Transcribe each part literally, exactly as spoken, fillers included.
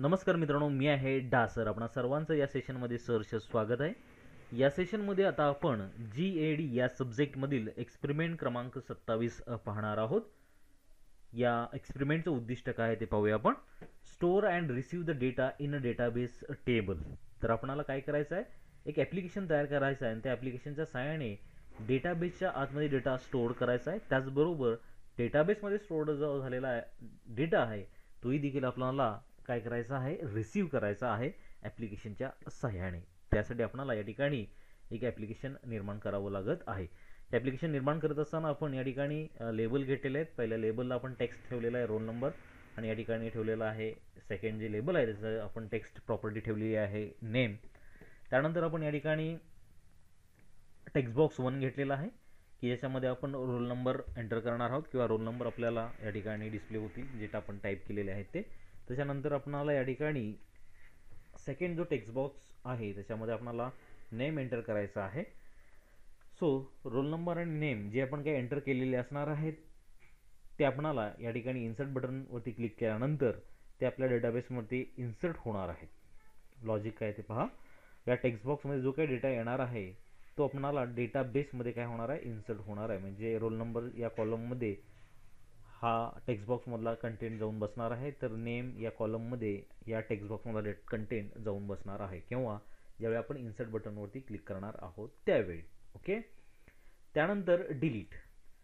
नमस्कार मित्रांनो, मी आहे डासर. आपणा सर्वांचं या सेशनमध्ये सहर्ष स्वागत आहे. या सेशनमध्ये आता आपण जी ए डी या सब्जेक्टमधील एक्सपेरिमेंट क्रमांक सत्तावीस पाहणार आहोत. या एक्सपेरिमेंटचं उद्दिष्ट काय आहे ते पाहूया आपण. Store and receive the data in a database table. तर आपणाला काय करायचं आहे, एक ॲप्लिकेशन तयार करायचं आहे आणि त्या ॲप्लिकेशनच्या सहाय्याने डेटाबेसच्या आतमध्ये डेटा स्टोअर करायचा आहे. त्याचबरोबर डेटाबेसमध्ये स्टोअर जो झालेला आहे डेटा आहे तोही देखील आपल्याला काय करायचं आहे, रिसीव करायचा आहे ॲप्लिकेशनच्या सहाय्याने. त्यासाठी आपल्याला या ठिकाणी एक ॲप्लिकेशन निर्माण करावं लागत आहे. ॲप्लिकेशन निर्माण करत असताना आपण या ठिकाणी लेबल घेतलेले आहेत. पहिल्या लेबलला आपण टेक्स्ट ठेवलेला आहे रोल नंबर, आणि या ठिकाणी ठेवलेला आहे सेकंड जे लेबल आहे त्याचं आपण टेक्स्ट प्रॉपर्टी ठेवलेली आहे नेम. त्यानंतर आपण या ठिकाणी टेक्स्ट बॉक्स वन घेतलेला आहे की ज्याच्यामध्ये आपण रोल नंबर एंटर करणार आहोत किंवा रोल नंबर आपल्याला या ठिकाणी डिस्प्ले होतील जे आपण टाईप केलेले आहेत ते. त्याच्यानंतर आपणाला या ठिकाणी सेकंड जो टेक्स्ट बॉक्स आहे त्याच्यामध्ये आपणाला नेम एंटर करायचा आहे. सो रोल नंबर आणि नेम जे आपण काही एंटर केलेले असणार आहेत ते आपणाला या ठिकाणी इन्सर्ट बटनवरती क्लिक केल्यानंतर ते आपल्या डेटाबेसवरती इन्सर्ट होणार आहे. लॉजिक काय ते पहा. या टेक्स्ट बॉक्समध्ये जो काही डेटा येणार आहे तो आपणाला डेटाबेसमध्ये काय होणार आहे, इन्सर्ट होणार आहे. म्हणजे रोल नंबर या कॉलममध्ये हा टेक्स्ट बॉक्समधला कंटेंट जाऊन बसणार आहे, तर नेम या कॉलममध्ये या टेक्स्ट बॉक्समधला कंटेंट जाऊन बसणार आहे किंवा ज्यावेळी आपण इन्सर्ट बटनवरती क्लिक करणार आहोत त्यावेळी. ओके. त्यानंतर डिलीट.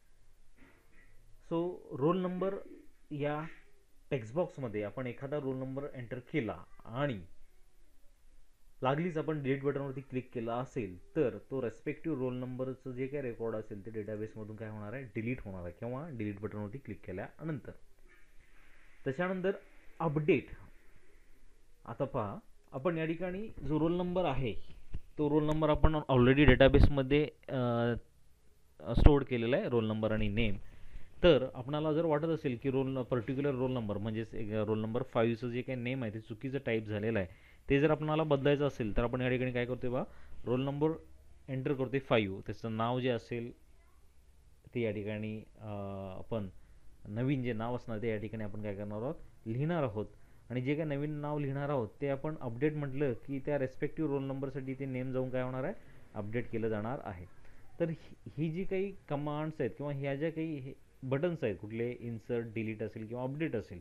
सो रोल नंबर या टेक्स्ट बॉक्समध्ये आपण एखादा रोल नंबर एंटर केला आणि लागलीच आपण डिलीट बटनवरती क्लिक केला असेल तर तो रेस्पेक्टिव्ह रोल नंबरचं जे काही रेकॉर्ड असेल ते डेटाबेसमधून काय होणार आहे, डिलीट होणार आहे किंवा डिलीट बटनवरती क्लिक केल्यानंतर. त्याच्यानंतर अपडेट. आता पहा, आपण या ठिकाणी जो रोल नंबर आहे तो रोल नंबर आपण ऑलरेडी डेटाबेसमध्ये स्टोअर केलेला आहे, रोल नंबर आणि नेम. तर आपणाला जर वाटत असेल की रोल पर्टिक्युलर रोल नंबर म्हणजेच रोल नंबर फाईव्हचं जे काही नेम आहे ते चुकीचं टाईप झालेलं आहे, ते जर आपल्याला बदलायचं असेल तर आपण या ठिकाणी काय करतोय बा, रोल नंबर एंटर करतोय फाईव्ह, त्याचं नाव जे असेल ते या ठिकाणी आपण नवीन जे नाव असणार ते या ठिकाणी आपण काय करणार आहोत, लिहिणार आहोत. आणि जे काही नवीन नाव लिहिणार आहोत ते आपण अपडेट म्हटलं की त्या रेस्पेक्टिव्ह रोल नंबरसाठी ते नेम जाऊन काय होणार आहे, अपडेट केलं जाणार आहे. तर ही जी काही कमांड्स आहेत किंवा ह्या ज्या काही बटन्स आहेत, कुठले इन्सर्ट, डिलीट असेल किंवा अपडेट असेल,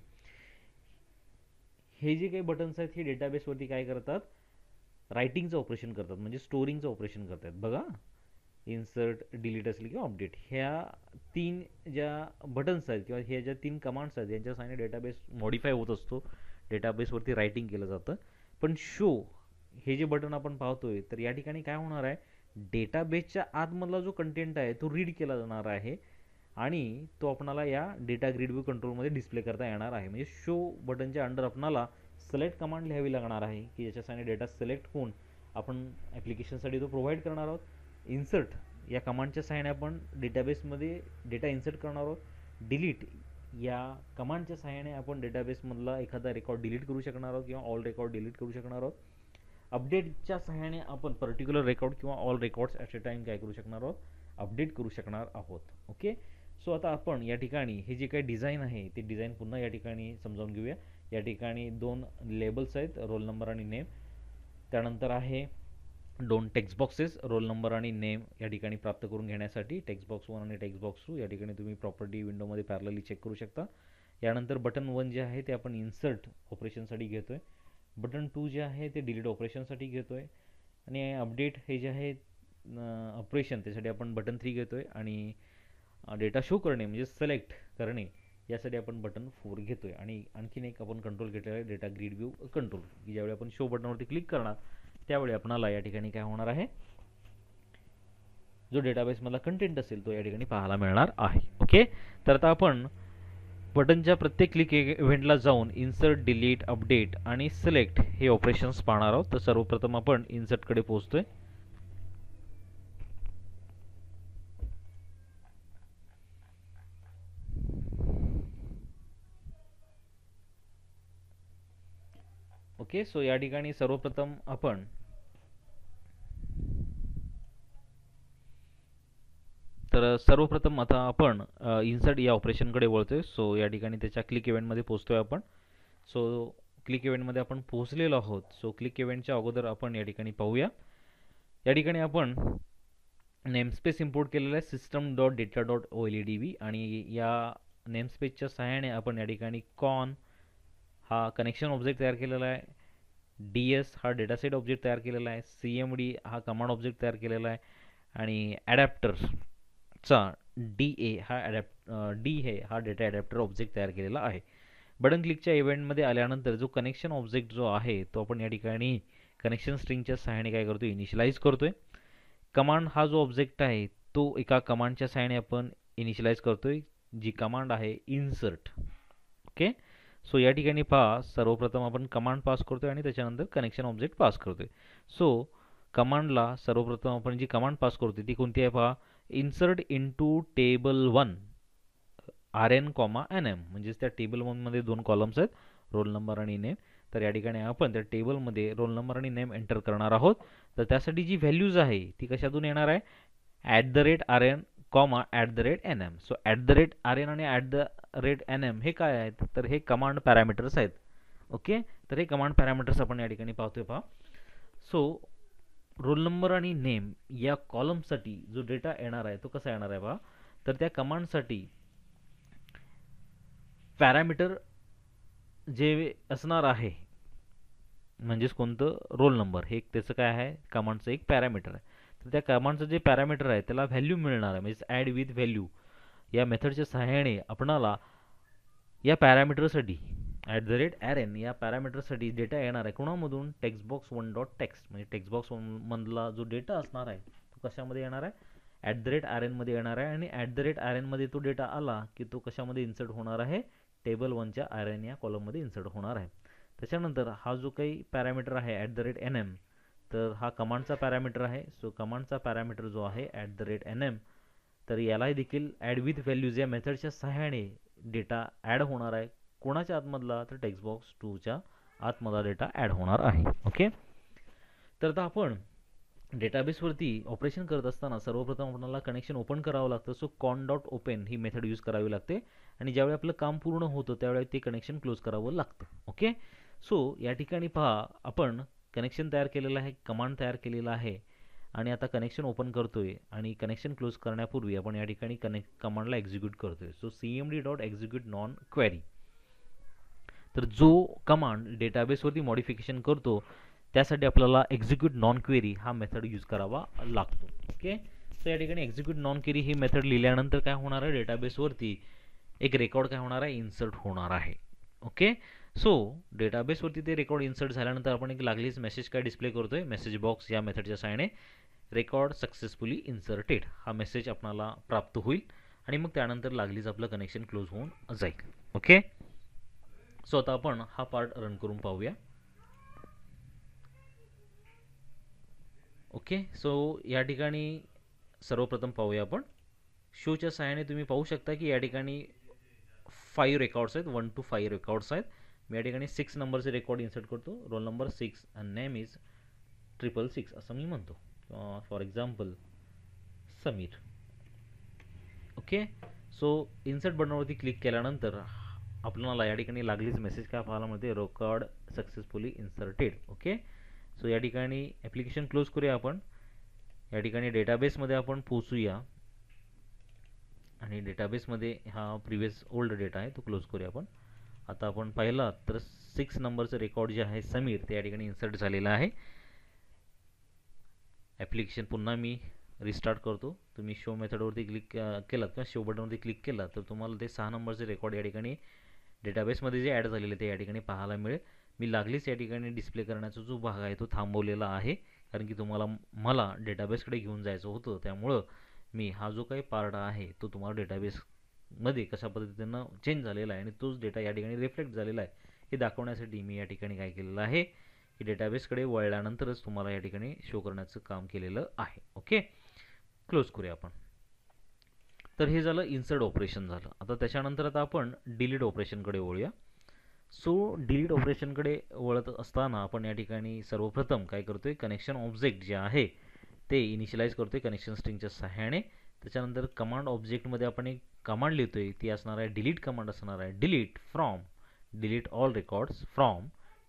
हे जे काही बटन्स आहेत हे डेटाबेसवरती काय करतात, रायटिंगचं ऑपरेशन करतात, म्हणजे स्टोरिंगचं ऑपरेशन करतात. बघा, इन्सर्ट, डिलीट असेल किंवा अपडेट, ह्या तीन ज्या बटन्स आहेत किंवा ह्या ज्या तीन कमांड्स आहेत यांच्या सहाय्याने डेटाबेस मॉडिफाय होत असतो, डेटाबेसवरती रायटिंग केलं जातं. पण शो हे जे बटन आपण पाहतोय तर या ठिकाणी काय होणार आहे, डेटाबेसच्या आतमधला जो कंटेंट आहे तो रीड केला जाणार आहे आणि तो आपणाला या डेटा ग्रिड व्यू कंट्रोलमध्ये डिस्प्ले करता येणार आहे. म्हणजे शो बटनच्या अंडर आपणाला सिलेक्ट कमांड लिहावी लागणार आहे की ज्याच्या सहाय्याने डेटा सिलेक्ट होऊन आपण ॲप्लिकेशनसाठी तो प्रोव्हाइड करणार आहोत. इन्सर्ट या कमांडच्या सहाय्याने आपण डेटाबेसमध्ये डेटा इन्सर्ट करणार आहोत. डिलीट या कमांडच्या सहाय्याने आपण डेटाबेसमधला एखादा रेकॉर्ड डिलीट करू शकणार आहोत किंवा ऑल रेकॉर्ड डिलीट करू शकणार आहोत. अपडेटच्या सहाय्याने आपण पर्टिक्युलर रेकॉर्ड किंवा all records at a time काय करू शकणार आहोत, अपडेट करू शकणार आहोत. ओके. सो आता आपण या ठिकाणी हे जे काही डिझाईन आहे ते डिझाईन पुन्हा या ठिकाणी समजावून घेऊया. या ठिकाणी दोन लेबल्स आहेत, रोल नंबर आणि नेम. त्यानंतर आहे दोन टेक्स्ट बॉक्सेस, रोल नंबर आणि नेम या ठिकाणी प्राप्त करून घेण्यासाठी. टेक्स्ट बॉक्स वन आणि टेक्स्ट बॉक्स टू या ठिकाणी तुम्ही प्रॉपर्टी विंडोमध्ये पॅरलली चेक करू शकता. यानंतर बटन वन जे आहे ते आपण इन्सर्ट ऑपरेशनसाठी घेतो आहे. बटन टू जे आहे ते डिलीट ऑपरेशनसाठी घेतो आहे. आणि अपडेट हे जे आहे ऑपरेशन त्यासाठी आपण बटन थ्री घेतो आहे. आणि डेटा शो करणे म्हणजे सिलेक्ट करणे यासाठी आपण बटन फोर घेतो आहे. आणि आणखीन एक आपण कंट्रोल घेतलेला आहे, डेटा ग्रिड व्यू कंट्रोल, की ज्यावेळी आपण शो बटनवरती क्लिक करणार त्यावेळी आपणाला या ठिकाणी काय होणार आहे, जो डेटाबेसमधला कंटेंट असेल तो या ठिकाणी पाहायला मिळणार आहे. ओके. तर आता आपण बटनच्या प्रत्येक क्लिक इव्हेंटला जाऊन इन्सर्ट, डिलीट, अपडेट आणि सिलेक्ट हे ऑपरेशन्स पाहणार आहोत. तर सर्वप्रथम आपण इन्सर्टकडे पोहोचतोय. ओके. सो या ठिकाणी सर्वप्रथम आपण तर सर्वप्रथम आता आपण इन्सर्ट या ऑपरेशनकडे वळतोय. सो या ठिकाणी त्याच्या क्लिक इव्हेंटमध्ये पोहोचतोय आपण. सो क्लिक इव्हेंटमध्ये आपण पोहोचलेलो आहोत. सो क्लिक इव्हेंटच्या अगोदर आपण या ठिकाणी पाहूया. या ठिकाणी आपण नेमस्पेस इम्पोर्ट केलेला आहे system dot data dot O L E D B आणि या नेमस्पेसच्या सहाय्याने आपण या ठिकाणी कॉन हा कनेक्शन ऑब्जेक्ट तयार केलेला आहे, डी एस हा डेटासेट ऑब्जेक्ट तयार केलेला आहे, सी एम डी हा कमांड ऑब्जेक्ट तयार केलेला आहे आणि ॲडॅप्टरचा डी ए हा ॲडॅप्ट डी हे हा डेटा ॲडॅप्टर ऑब्जेक्ट तयार केलेला आहे. बटन क्लिकच्या इव्हेंटमध्ये आल्यानंतर जो कनेक्शन ऑब्जेक्ट जो आहे तो आपण या ठिकाणी कनेक्शन स्ट्रिंगच्या सहाय्याने काय करतोय, इनिशियलाइज करतोय. कमांड हा जो ऑब्जेक्ट आहे तो एका कमांडच्या सहाय्याने आपण इनिशियलाइज करतोय, जी कमांड आहे इन्सर्ट. ओके, सो या ठिकाणी पहा सर्वप्रथम आपण कमांड पास करतोय आणि त्याच्यानंतर कनेक्शन ऑब्जेक्ट पास करतोय. सो कमांडला सर्वप्रथम आपण जी कमांड पास करतोय ती कोणती आहे पहा, insert into table one R N comma N M, म्हणजेच त्या टेबल वनमध्ये दोन कॉलम्स आहेत, रोल नंबर आणि नेम. तर या ठिकाणी आपण त्या टेबलमध्ये रोल नंबर आणि नेम एंटर करणार आहोत. तर त्यासाठी जी व्हॅल्यूज आहे ती कशातून येणार आहे, at the rate R N comma at the rate N M. So at the rate R N आणि at the rate N M हे काय आहेत, तर हे कमांड पॅरामीटर्स आहेत. ओके, तर हे कमांड पॅरामीटर्स आपण या ठिकाणी पाहतोय पहा. सो रोल नंबर आणि नेम या कॉलमसाठी जो डेटा येणार आहे तो कसा येणार आहे पहा, तर त्या कमांडसाठी पॅरामीटर जे असणार आहे म्हणजेच कोणतं, रोल नंबर हे एक त्याचं काय आहे, कमांडचं एक पॅरामीटर आहे. तर त्या कमांडचं जे पॅरामीटर आहे त्याला व्हॅल्यू मिळणार आहे, म्हणजे ॲड विथ व्हॅल्यू या मेथडच्या सहाय्याने आपणाला या पॅरामीटरसाठी at the rate R N या पॅरामीटरसाठी डेटा येणार आहे कोणामधून, टेक्स्टबॉक्स वन डॉट टेक्स्ट. म्हणजे टेक्स्टबॉक्स वन मधला जो डेटा असणार आहे तो कशामध्ये येणार आहे, ॲट द रेट आर एनमध्ये येणार आहे. आणि ॲट द रेट आर एनमध्ये तो डेटा आला की तो कशामध्ये इन्सर्ट होणार आहे, टेबल वनच्या आर एन या कॉलममध्ये इन्सर्ट होणार आहे. त्याच्यानंतर हा जो काही पॅरामीटर आहे at the rate N M, तर हा कमांडचा पॅरामीटर आहे. सो कमांडचा पॅरामीटर जो आहे at the rate N M, तर यालाही देखील ॲड विथ व्हॅल्यूज या मेथडच्या सहाय्याने डेटा ॲड होणार आहे. कोणाच्या आतमधला, तर टेक्स्टबॉक्स टूच्या आतमधला डेटा ॲड होणार आहे. ओके, तर आता आपण डेटाबेसवरती ऑपरेशन करत असताना सर्वप्रथम आपल्याला कनेक्शन ओपन करावं लागतं. सो कॉन डॉट ओपन ही मेथड यूज करावी लागते आणि ज्यावेळी आपलं काम पूर्ण होतं त्यावेळी ते कनेक्शन क्लोज करावं लागतं. ओके, सो या ठिकाणी पहा आपण कनेक्शन तयार केलेलं आहे, कमांड तयार केलेला आहे आणि आता कनेक्शन ओपन करतोय आणि कनेक्शन क्लोज करण्यापूर्वी आपण या ठिकाणी कनेक्ट कमांडला एक्झिक्यूट करतोय. So C M D dot execute non query, तर जो कमांड डेटाबेसवरती मॉडिफिकेशन करतो त्यासाठी आपल्याला एक्झिक्यूट नॉन क्वेरी हा मेथड यूज करावा लागतो. ओके, सो या ठिकाणी एक्झिक्यूट नॉन क्वेरी ही मेथड लिहिल्यानंतर काय होणार आहे, डेटाबेसवरती एक रेकॉर्ड काय होणार आहे, इन्सर्ट होणार आहे. ओके, सो डेटाबेसवरती ते रेकॉर्ड इन्सर्ट झाल्यानंतर आपण एक लागलीच मेसेज काय डिस्प्ले करतोय, मेसेज बॉक्स या मेथडच्या सहाय्याने रेकॉर्ड सक्सेसफुली इन्सर्टेड हा मेसेज आपल्याला प्राप्त होईल आणि मग त्यानंतर लागलीच आपलं कनेक्शन क्लोज होऊन जाईल. ओके, सो आता आपण हा पार्ट रन करून पाहूया. ओके, सो या ठिकाणी सर्वप्रथम पाहूया आपण शोच्या सहाय्याने. तुम्ही पाहू शकता की या ठिकाणी फाईव्ह रेकॉर्ड्स आहेत, वन टू फाईव्ह रेकॉर्ड्स आहेत. मी या ठिकाणी सिक्स नंबरचे रेकॉर्ड इन्सर्ट करतो, roll number six and name is triple six असं मी म्हणतो, for example Sameer. Okay, so insert बटनवरती क्लिक केल्यानंतर आपल्याला या ठिकाणी लागलीच मेसेज काय पाहायला मिळते, record successfully inserted. Okay, so या ठिकाणी ॲप्लिकेशन क्लोज करूया आपण. या ठिकाणी डेटाबेसमध्ये आपण पोचूया आणि डेटाबेसमध्ये हा प्रिव्हियस ओल्ड डेटा आहे तो क्लोज करूया आपण. आता आपण पाहिलं तर सिक्स नंबरचं रेकॉर्ड जे आहे समीर ते या ठिकाणी इन्सर्ट झालेलं आहे. ॲप्लिकेशन पुन्हा मी रिस्टार्ट करतो. तुम्ही शो मेथडवरती क्लिक केलात किंवा शो बटनवरती क्लिक केला तर तुम्हाला ते सहा नंबरचे रेकॉर्ड या ठिकाणी डेटाबेसमध्ये जे ॲड झालेले ते या ठिकाणी पाहायला मिळेल. मी लागलीच या ठिकाणी डिस्प्ले करण्याचा जो भाग आहे तो थांबवलेला आहे, कारण की तुम्हाला मला डेटाबेसकडे घेऊन जायचं होतं. त्यामुळं मी हा जो काही पार्ट आहे तो तुम्हाला डेटाबेसमध्ये कशा पद्धतीनं चेंज झालेला आहे आणि तोच डेटा या ठिकाणी रिफ्लेक्ट झालेला आहे हे दाखवण्यासाठी मी या ठिकाणी काय केलेलं आहे की डेटाबेसकडे वळल्यानंतरच तुम्हाला या ठिकाणी शो करण्याचं काम केलेलं आहे. ओके, क्लोज करूया आपण. तर हे झालं इन्सर्ट ऑपरेशन झालं. आता त्याच्यानंतर आता आपण डिलीट ऑपरेशनकडे वळूया. सो डिलीट ऑपरेशनकडे वळत असताना आपण या ठिकाणी सर्वप्रथम काय करतोय, कनेक्शन ऑब्जेक्ट जे आहे ते इनिशियलाइज करतोय कनेक्शन स्ट्रिंगच्या सहाय्याने. त्याच्यानंतर कमांड ऑब्जेक्टमध्ये आपण एक कमांड लिहितोय, ती असणार आहे डिलीट कमांड असणार आहे, delete from delete all records from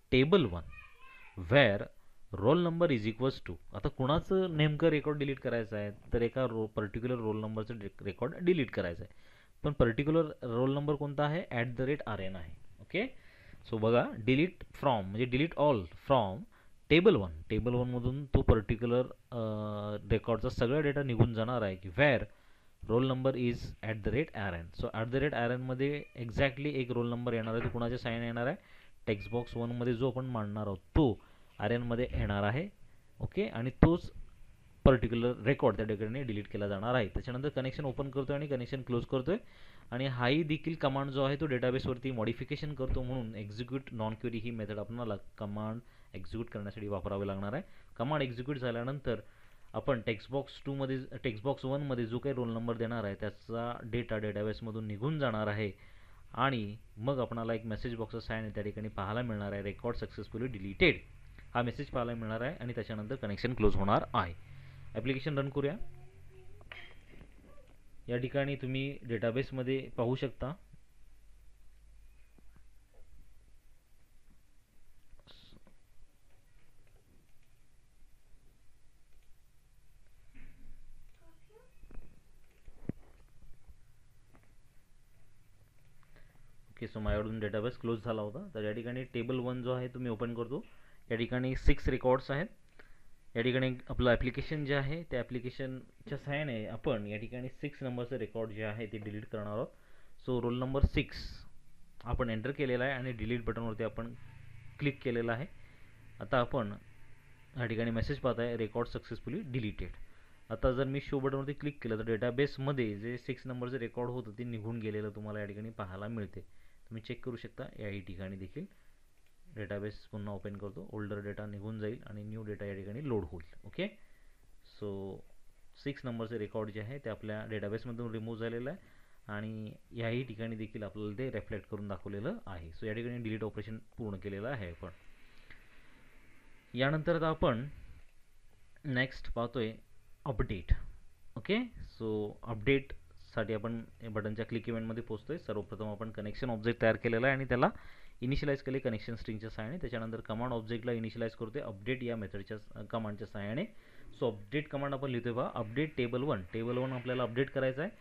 table one where roll number is equals to. आता कुणाचं नेमकं रेकॉर्ड डिलीट करायचं आहे, तर एका रो पर्टिक्युलर रोल नंबरचं रेकॉर्ड डिलीट करायचं आहे. पण पर्टिक्युलर रोल नंबर कोणता आहे, at the rate R N आहे. ओके, सो बघा, डिलीट फ्रॉम म्हणजे delete all from table one. Table वनमधून तो पर्टिक्युलर रेकॉर्डचा सगळा डेटा निघून जाणार आहे की wear roll number is at the rate R N. So at the rate R एनमध्ये एक्झॅक्टली एक रोल नंबर येणार आहे. तो कुणाच्या साईन येणार आहे, टेक्स्ट बॉक्स वनमध्ये जो आपण मांडणार आहोत तो आर एनमध्ये येणार आहे. ओके, आणि तोच पर्टिक्युलर रेकॉर्ड त्या ठिकाणी डिलीट केला जाणार आहे. त्याच्यानंतर कनेक्शन ओपन करतो आणि कनेक्शन क्लोज करतोय. आणि हाही देखील कमांड जो आहे तो डेटाबेसवरती मॉडिफिकेशन करतो, म्हणून एक्झिक्यूट नॉन क्वेरी ही मेथड आपल्याला कमांड एक्झिक्यूट करण्यासाठी वापरावी लागणार आहे. कमांड एक्झिक्यूट झाल्यानंतर आपण टेक्स्ट बॉक्स टूमध्ये टेक्स्ट बॉक्स वनमध्ये जो काही रोल नंबर देणार आहे त्याचा डेटा डेटाबेसमधून निघून जाणार आहे. आणि मग आपल्याला एक मेसेज बॉक्सचा साइन त्या ठिकाणी पाहायला मिळणार आहे, रेकॉर्ड सक्सेसफुली डिलीटेड हा मेसेज पाहायला मिळणार आहे. आणि त्याच्यानंतर कनेक्शन क्लोज होणार आहे. ॲप्लिकेशन रन करूया. या ठिकाणी तुम्ही डेटाबेसमध्ये पाहू शकता ओके. सो माझ्याकडून डेटाबेस क्लोज झाला होता. तर या ठिकाणी टेबल वन जो आहे तुम्ही ओपन करतो. या ठिकाणी सिक्स रेकॉर्ड्स आहेत. या ठिकाणी आपलं ॲप्लिकेशन जे आहे त्या ॲप्लिकेशनच्या सहाय्याने आपण या ठिकाणी सिक्स नंबरचं रेकॉर्ड जे आहे ते डिलीट करणार आहोत. सो रोल नंबर सिक्स आपण एंटर केलेला आहे आणि डिलीट बटनवरती आपण क्लिक केलेलं आहे. आता आपण या ठिकाणी मेसेज पाहत आहे, रेकॉर्ड सक्सेसफुली डिलीटेड. आता जर मी शो बटनवरती क्लिक केलं तर डेटाबेसमध्ये जे सिक्स नंबरचं रेकॉर्ड होतं ते निघून गेलेलं तुम्हाला या ठिकाणी पाहायला मिळते. तुम्ही चेक करू शकता. याही ठिकाणी देखील डेटाबेस पुन्हा ओपन करतो, ओल्डर डेटा निघून जाईल आणि न्यू डेटा या ठिकाणी लोड होईल. ओके, सो सिक्स नंबरचे रेकॉर्ड जे आहे ते आपल्या डेटाबेसमधून रिमूव्ह झालेलं आहे आणि याही ठिकाणी देखील आपल्याला ते रिफ्लेक्ट करून दाखवलेलं आहे. सो या ठिकाणी डिलीट ऑपरेशन पूर्ण केलेलं आहे. पण यानंतर आता आपण नेक्स्ट पाहतोय अपडेट. ओके, सो अपडेटसाठी आपण बटनच्या क्लिक इव्हेंटमध्ये पोहोचतोय. सर्वप्रथम आपण कनेक्शन ऑब्जेक्ट तयार केलेला आहे आणि त्याला इनिशियलाइज केले कनेक्शन स्ट्रिंगच्या सहाय्याने. त्याच्यानंतर कमांड ऑब्जेक्टला इनिशियलाइज करतोय अपडेट या मेथडच्या कमांडच्या सहाय्याने. सो अपडेट कमांड आपण लिहितोय बघा, update table one. Table one आपल्याला अपडेट करायचं आहे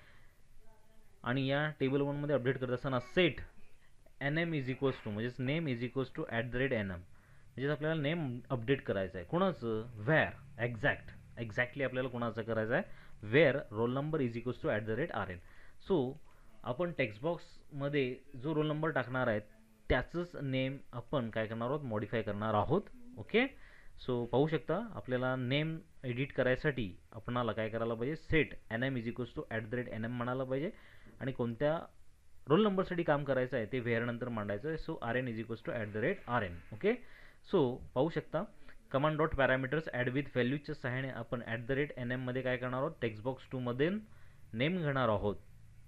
आणि या टेबल वनमध्ये अपडेट करत असताना set N M is equals to म्हणजेच name is equals to at the rate N M म्हणजेच आपल्याला नेम अपडेट करायचं आहे. कोणाचं, वेअर एक्झॅक्ट एक्झॅक्टली आपल्याला कोणाचं करायचं आहे, where roll number is equals to at the rate R N. So आपण टेक्स्ट बॉक्समध्ये जो रोल नंबर टाकणार आहे त्याचंच नेम आपण काय करणार आहोत, मॉडिफाय करणार आहोत. ओके, सो पाहू शकता आपल्याला नेम एडिट करायसाठी आपणाला काय करायला पाहिजे, set N M is equals to at the rate N M म्हणायला पाहिजे आणि कोणत्या रोल नंबरसाठी काम करायचं आहे ते वेअर नंतर मांडायचं आहे. So R N is equals to at the rate R N. Okay, so पाहू शकता command dot parameters add with व्हॅल्यूच्या सहाय्याने आपण ॲट द रेट एन एममध्ये काय करणार आहोत, टेक्स्ट बॉक्स टूमध्ये नेम घेणार आहोत.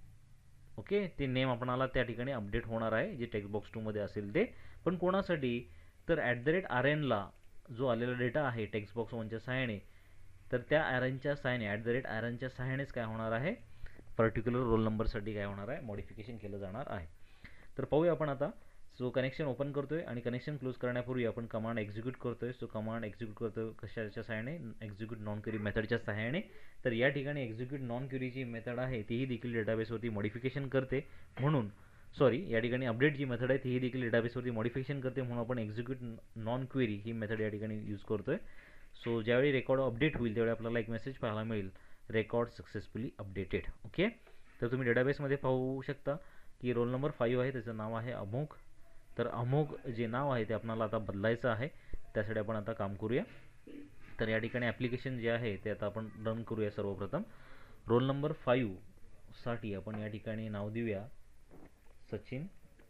ओके, ते नेम आपणाला त्या ठिकाणी अपडेट होणार आहे जे टेक्स्ट बॉक्स टूमध्ये असेल ते. पण कोणासाठी, तर ॲट द रेट आर एनला जो आलेला डेटा आहे टेक्स्ट बॉक्स वनच्या सहाय्याने, तर त्या आर एनच्या सहाय्याने ॲट द रेट आर एनच्या सहाय्यानेच काय होणार आहे, पर्टिक्युलर रोल नंबरसाठी काय होणार आहे, मॉडिफिकेशन केलं जाणार आहे. तर पाहूया आपण आता. सो कनेक्शन ओपन करतोय आणि कनेक्शन क्लोज करण्यापूर्वी आपण कमांड एक्झिक्यूट करतोय. सो कमांड एक्झिक्यूट करतोय कशाच्या सहाय्याने, एक्झिक्यूट नॉन क्वेरी मेथडच्या सहाय्याने. तर या ठिकाणी एक्झिक्यूट नॉन क्वेरीची मेथड आहे तीही देखील डेटाबेसवरती मॉडिफिकेशन करते, म्हणून सॉरी या ठिकाणी अपडेट जी मेथड आहे तीही देखील डेटाबेसवरती मॉडिफिकेशन करते, म्हणून आपण एक्झिक्यूट नॉन क्वेरी ही मेथड या ठिकाणी यूज करतोय. सो ज्यावेळी रेकॉर्ड अपडेट होईल त्यावेळी आपल्याला एक मेसेज पाहायला मिळेल, रेकॉर्ड सक्सेसफुली अपडेटेड. ओके, तर तुम्ही डेटाबेसमध्ये पाहू शकता की रोल नंबर फाईव्ह आहे, त्याचं नाव आहे अमोघ. तर अमोघ जे नाव आहे ते आपल्याला आता बदलायचं आहे, त्यासाठी आपण आता काम करूया. तर या ठिकाणी ॲप्लिकेशन जे आहे ते आता आपण रन करूया. सर्वप्रथम रोल नंबर फाईव्हसाठी आपण या ठिकाणी नाव देऊया सचिन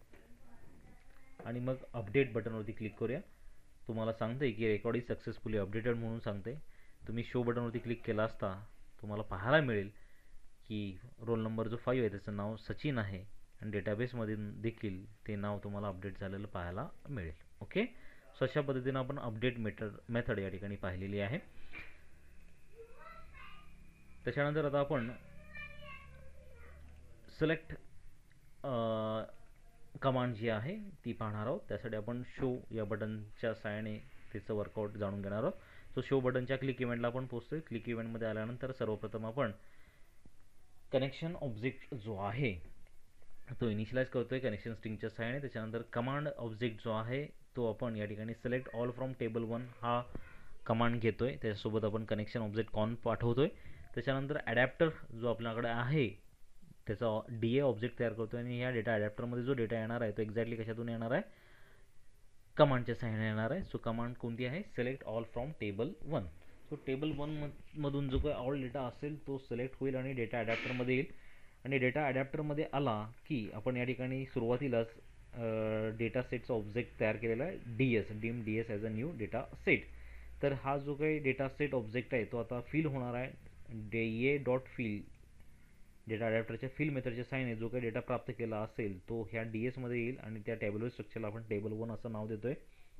आणि मग अपडेट बटनवरती क्लिक करूया. तुम्हाला सांगते की रेकॉर्ड इज सक्सेसफुली अपडेटेड म्हणून सांगते. तुम्ही शो बटनवरती क्लिक केला असता तुम्हाला पाहायला मिळेल की रोल नंबर जो फाईव्ह आहे त्याचं नाव सचिन आहे आणि डेटाबेसमध्ये देखील ते नाव तुम्हाला अपडेट झालेलं पाहायला मिळेल. ओके, सो अशा पद्धतीने आपण अपडेट मेथड मेथड या ठिकाणी पाहिलेली आहे. त्याच्यानंतर आता आपण सिलेक्ट कमांड जी आहे ती पाहणार आहोत. त्यासाठी आपण शो या बटनच्या सहाय्याने त्याचं वर्कआउट जाणून घेणार आहोत. सो शो बटनच्या क्लिक इव्हेंटला आपण पोहोचतोय. क्लिक इव्हेंटमध्ये आल्यानंतर सर्वप्रथम आपण कनेक्शन ऑब्जेक्ट जो आहे तो इनिशियलाइज करतोय कनेक्शन स्ट्रिंगच्या सहाय्याने. त्याच्यानंतर कमांड ऑब्जेक्ट जो आहे तो आपण या ठिकाणी select all from table one हा कमांड घेतोय. त्याच्यासोबत आपण कनेक्शन ऑब्जेक्ट कॉन पाठवतोय. त्याच्यानंतर ॲडॅप्टर जो आपल्याकडे आहे त्याचा डी ए ऑब्जेक्ट तयार करतो आणि या डेटा ॲडॅप्टरमध्ये जो डेटा येणार आहे तो एक्झॅक्टली कशातून येणार आहे, कमांडच्या सहाय्याने येणार आहे. सो कमांड कोणती आहे, select all from table one. So table one मधून जो काही ऑल डेटा असेल तो सिलेक्ट होईल आणि डेटा ॲडॅप्टरमध्ये येईल. आणि डेटा ॲडॅप्टरमध्ये आला की आपण या ठिकाणी सुरुवातीलाच डेटा सेटचा ऑब्जेक्ट तयार केलेला आहे D S dim D S as a new data set. तर हा जो काही डेटा सेट ऑब्जेक्ट आहे तो आता फिल होणार आहे. D A dot fill data ॲडॅप्टरच्या फिल मेथडच्या साईने जो काही डेटा प्राप्त केला असेल तो ह्या डी एसमध्ये येईल आणि त्या टेबल स्ट्रक्चरला आपण टेबल वन असं नाव देतोय.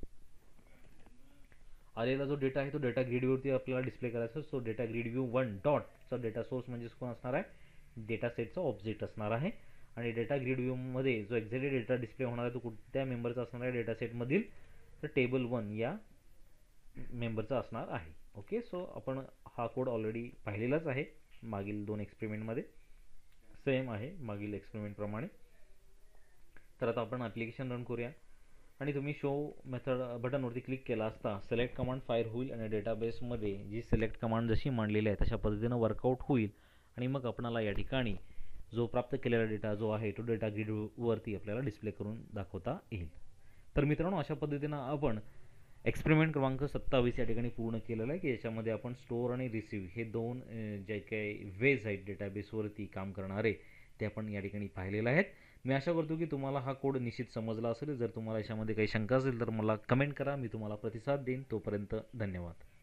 आलेला जो डेटा आहे तो डेटा ग्रीड व्ह्यूवरती आपल्याला डिस्प्ले करायचा. So data grid view one डॉटचा डेटा सोर्स म्हणजे कोण असणार आहे, डेटा सेटचा ऑब्जेक्ट असणार आहे. आणि डेटा ग्रीड व्ह्यूमध्ये जो एक्झॅक्टली डेटा डिस्प्ले होणार आहे तो कुठल्या मेंबरचा असणार आहे, डेटा सेटमधील तर टेबल वन या मेंबरचा असणार आहे. ओके, सो आपण हा कोड ऑलरेडी पाहिलेलाच आहे मागील दोन एक्सपेरिमेंटमध्ये, सेम आहे मागील एक्सपेरिमेंटप्रमाणे. तर आता आपण ॲप्लिकेशन रन करूया आणि तुम्ही शो मेथड बटनवरती क्लिक केला असता सिलेक्ट कमांड फायर होईल आणि डेटाबेसमध्ये जी सिलेक्ट कमांड जशी मांडलेली आहे तशा पद्धतीनं वर्कआउट होईल. आणि मग आपणाला या ठिकाणी जो प्राप्त केलेला डेटा जो आहे तो डेटा ग्रीडवरती आपल्याला डिस्प्ले करून दाखवता येईल. तर मित्रांनो, अशा पद्धतीनं आपण एक्सपेरिमेंट क्रमांक सत्तावीस या ठिकाणी पूर्ण केलेला आहे की याच्यामध्ये आपण स्टोअर आणि रिसीव्ह हे दोन जे काही वेज आहेत डेटाबेसवरती काम करणारे ते आपण या ठिकाणी पाहिलेले आहेत. मी आशा करतो की तुम्हाला हा कोड निश्चित समजला असेल. जर तुम्हाला याच्यामध्ये काही शंका असेल तर मला कमेंट करा, मी तुम्हाला प्रतिसाद देईन. तोपर्यंत धन्यवाद.